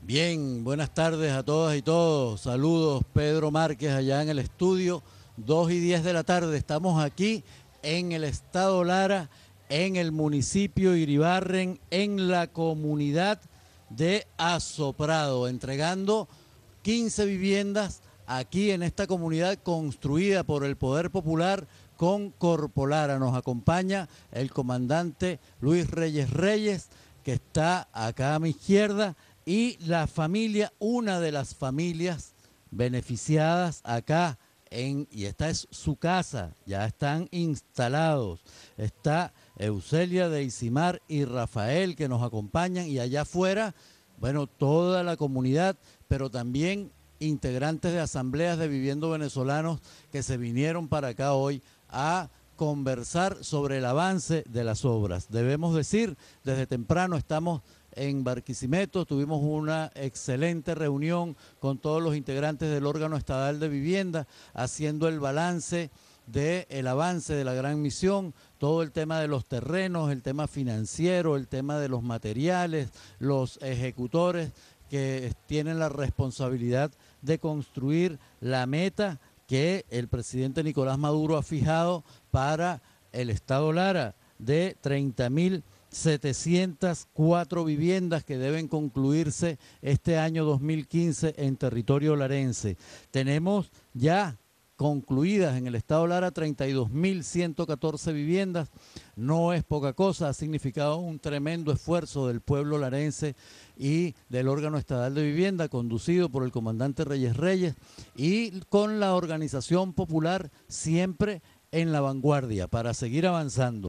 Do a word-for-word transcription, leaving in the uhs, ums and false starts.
Bien, buenas tardes a todas y todos. Saludos, Pedro Márquez allá en el estudio, dos y diez de la tarde. Estamos aquí en el estado Lara, en el municipio Iribarren, en la comunidad de Azoprado, entregando quince viviendas aquí en esta comunidad construida por el Poder Popular con Corpolara. Nos acompaña el comandante Luis Reyes Reyes, que está acá a mi izquierda, y la familia, una de las familias beneficiadas acá, en, y esta es su casa, ya están instalados. Está Eucelia de Isimar y Rafael, que nos acompañan, y allá afuera, bueno, toda la comunidad, pero también integrantes de asambleas de viviendos venezolanos que se vinieron para acá hoy a conversar sobre el avance de las obras. Debemos decir, desde temprano estamos en Barquisimeto, tuvimos una excelente reunión con todos los integrantes del órgano estadal de vivienda, haciendo el balance del avance de la gran misión, todo el tema de los terrenos, el tema financiero, el tema de los materiales, los ejecutores que tienen la responsabilidad de construir la meta que el presidente Nicolás Maduro ha fijado para el estado Lara de treinta mil setecientas cuatro viviendas que deben concluirse este año dos mil quince en territorio larense. Tenemos ya concluidas en el estado Lara treinta y dos mil ciento catorce viviendas. No es poca cosa, ha significado un tremendo esfuerzo del pueblo larense y del órgano estadal de vivienda conducido por el comandante Reyes Reyes y con la organización popular siempre en la vanguardia para seguir avanzando.